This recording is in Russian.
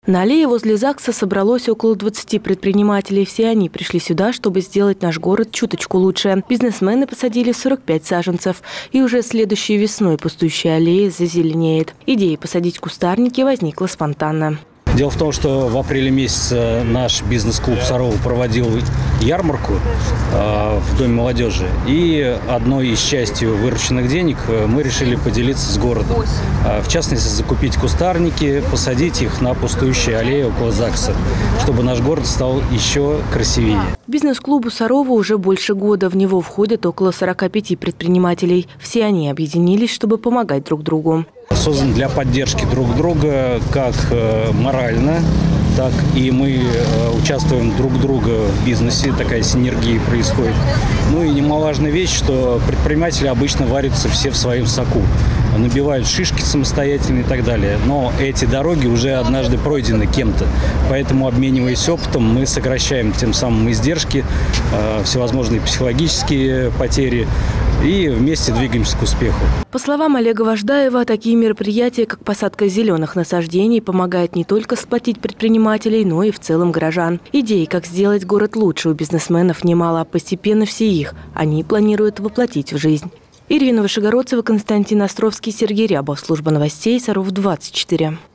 На аллее возле ЗАГСа собралось около 20 предпринимателей. Все они пришли сюда, чтобы сделать наш город чуточку лучше. Бизнесмены посадили 45 саженцев. И уже следующей весной пустующая аллея зазеленеет. Идея посадить кустарники возникла спонтанно. Дело в том, что в апреле месяце наш бизнес-клуб «Сарова» проводил ярмарку в Доме молодежи. И одной из частью вырученных денег мы решили поделиться с городом. В частности, закупить кустарники, посадить их на пустующие аллеи около ЗАГСа, чтобы наш город стал еще красивее. Бизнес-клубу «Сарова» уже больше года. В него входят около 45 предпринимателей. Все они объединились, чтобы помогать друг другу. Создан для поддержки друг друга как морально, так и мы участвуем друг друга в бизнесе, такая синергия происходит. Ну и немаловажная вещь, что предприниматели обычно варятся все в своем соку, набивают шишки самостоятельно и так далее. Но эти дороги уже однажды пройдены кем-то, поэтому, обмениваясь опытом, мы сокращаем тем самым издержки, всевозможные психологические потери и вместе двигаемся к успеху. По словам Олега Важдаева, такие мероприятия, как посадка зеленых насаждений, помогают не только сплотить предпринимателей, но и в целом горожан. Идей, как сделать город лучше, у бизнесменов немало, а постепенно все их они планируют воплотить в жизнь. Ирина Вышегородцева, Константин Островский, Сергей Рябов. Служба новостей Саров 24.